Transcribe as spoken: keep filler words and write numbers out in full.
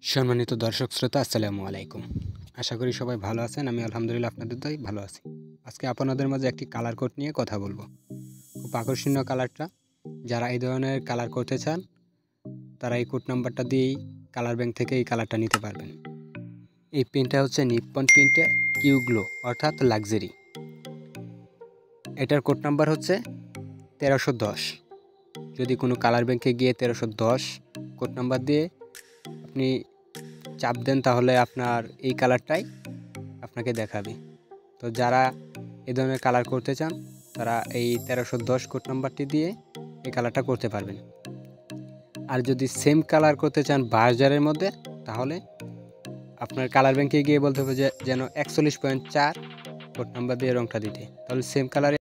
সম্মানিত দর্শক শ্রোতা আসসালামু আলাইকুম। আশা করি সবাই ভালো আছেন। আমি আলহামদুলিল্লাহ আপনাদের দয়ায় ভালো আছি। আজকে আপনাদের মাঝে একটি কালার কোড নিয়ে কথা বলবো। খুব আকর্ষণীয় কালারটা। যারা এই ধরনের কালার করতে চান তারা এই কোড নাম্বারটা দিয়েই কালার ব্যাংক থেকে এই কালারটা নিতে পারবেন। এই পেনটা হচ্ছে নিপ্পন প্রিন্টের কিউগ্লো অর্থাৎ লাক্সারি। এটার কোড নাম্বার হচ্ছে তেরোশো দশ। যদি কোনো কালার ব্যাংকে গিয়ে তেরোশো দশ কোড নাম্বার দিয়ে আপনি চাপ দেন তাহলে আপনার এই কালারটাই আপনাকে দেখাবে। তো যারা এই ধরনের কালার করতে চান তারা এই তেরোশো দশ কোড নাম্বারটি দিয়ে এই কালারটা করতে পারবেন। আর যদি সেম কালার করতে চান বাজারের মধ্যে তাহলে আপনার কালার ব্যাংকে গিয়ে বলতে হবে যে যেন একচল্লিশ পয়েন্ট চার কোড নাম্বার দিয়ে রঙটা দিতে, তাহলে সেম কালারে